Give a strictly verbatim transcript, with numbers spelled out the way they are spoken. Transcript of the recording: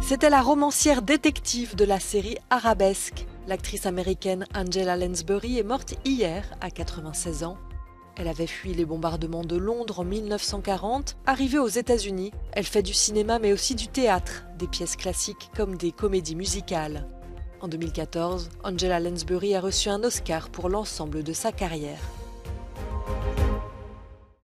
C'était la romancière détective de la série Arabesque. L'actrice américaine Angela Lansbury est morte hier, à quatre-vingt-seize ans. Elle avait fui les bombardements de Londres en mille neuf cent quarante. Arrivée aux États-Unis, elle fait du cinéma mais aussi du théâtre, des pièces classiques comme des comédies musicales. En deux mille quatorze, Angela Lansbury a reçu un Oscar pour l'ensemble de sa carrière.